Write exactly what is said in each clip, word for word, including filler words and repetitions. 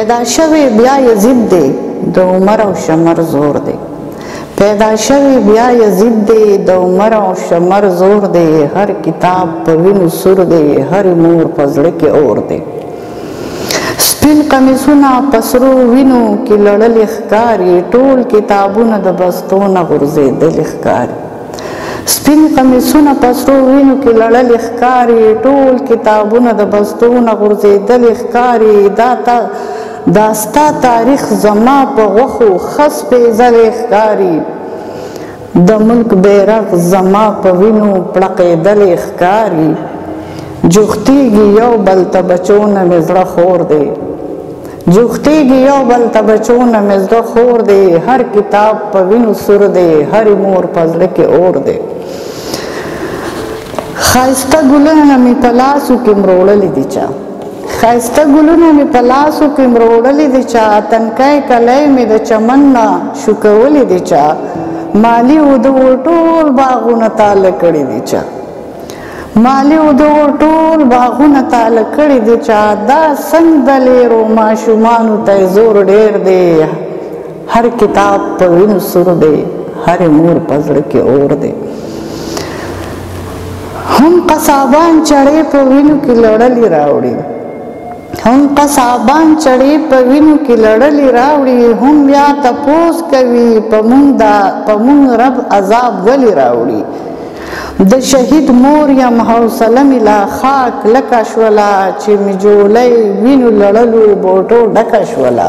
پیدا شوی بیا یزید دی د عمر او شمر زور دی پیدا شوی بیا یزید دی د عمر او شمر زور دی هر کتاب په وینو سور دی هر مور په زړه کې اور دی سپین قمیصونه په سرو وینو کې لړلې ښکاري ټول کتابونه د بستو نه غورځېدلې ښکاري سپین قمیصونه په سرو وینو کې لړلې ښکاري ټول کتابونه د بستو نه غورځېدلې ښکاري دا تا دا ستا تاریخ زما په غوښو خس پیزلې ښکاري د ملک بیرغ زما په وینو پړقېدلې ښکاري جوختېږي یو بل ته بچو نه مې زړه خور دی جوختېږي یو بل ته بچو نه مې زړه خور دی هر کتاب په وینو سور دی هرې مور په زړه کې اور دی ښایسته ګلونه مې په لاسو کې مروړلي دي چا ښایسته ګلونه مې په لاسو کې مروړلي دي چا تنکی کلی مې د چمن نه شوکولي دي چا مالي و د ټول باغونه تاله کړي دي چا مالي و د ټول باغونه تاله کړي دي چا دا څنګ د لیرو ماشومانو ته زور ډېر دی هر کتاب په وینو سور دی هرې مور په زړه کې اور دی هم قصابان چړې په وینو کې لړلې راوړي هم قصابان چړې په وینو کې لړلې راوړي هم بیا تپوس کوي په مونږ دا په مونږ رب عذاب ولې راوړي د شهید مور یم حوصله مې لا خاک لکه شوله چې مې جولۍ وینو لړلو بوټو ډکه شوله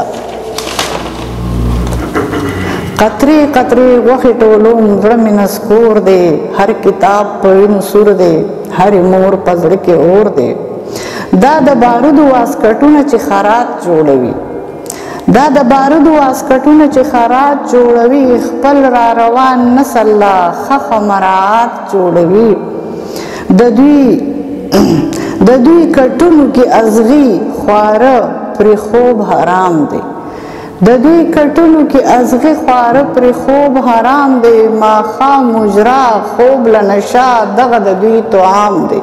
قطرې قطرې غوښې ټولوم زړه مې نسکور دی هر کتاب په وینو سور دی هرې مور په زړه کې اور دی دا د بارودو واسکټونه چې خرات جوړوي دا د بارودو واسکټونه چې خرات جوړوي خپل را روان نسل لا خخ مراعات جوړوي د دوی د دوی کټونو کې ازغي خواره پرې خوب حرام دی د دوی کټونو کې ازغي خواره پرې خوب حرام دی ماښام مجرا خوب لنشا دغه د دوی طعام دی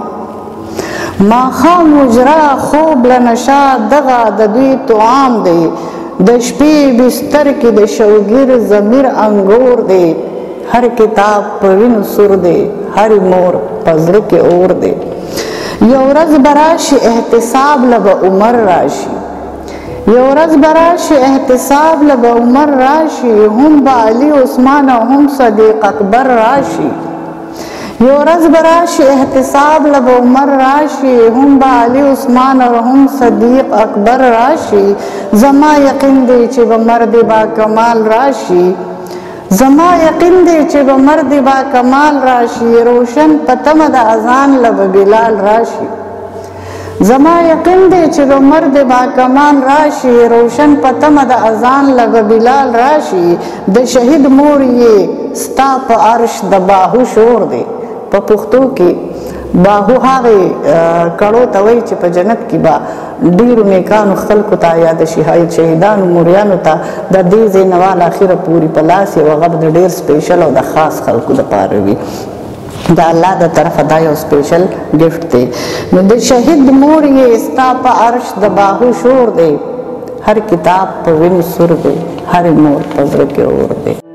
ماښام مجرا خوب لنشا دغه د دوی طعام دی د شپې بستر کې د شوګیر ضمیر انګور دی هر کتاب په وینو سور دی هرې مور په زړه کې اور دی یو ورځ به راشي احتساب له به عمر راشي یو ورځ به راشي احتساب له به عمر راشي هم به علي عثمان او هم صدیق اکبر راشي یو ورځ به راشي احتساب له به عمر راشي هم به علي عثمان او هم صدیق اکبر راشي زما یقین دی چې به مرد با کمال راشي زما یقین دی چې به مرد با کمال راشي روشن په تمه د اذان له به بلال راشي زما یقین دی چې به مرد با کمال راشي روشن په تمه د اذان له به بلال راشي د شهید مور یې ستا په عرش د باهو شور دی په پښتو کې باهو هغې کړو ته وایي چې په جنت کې به ډېرو نیکانو خلکو ته یا د شهیدانو موریانو ته د دې ځای نه واله اخره پورې په لاس یې هغه به د ډېر سپیشل او د خاص خلکو دپاره وي د الله د طرفه دا یو سپیشل ګفټ دی نو د شهید مور یې ستا په عرش د باهو شور دی هر کتاب په وینو سور دی هرې مور په زړه کې اور دی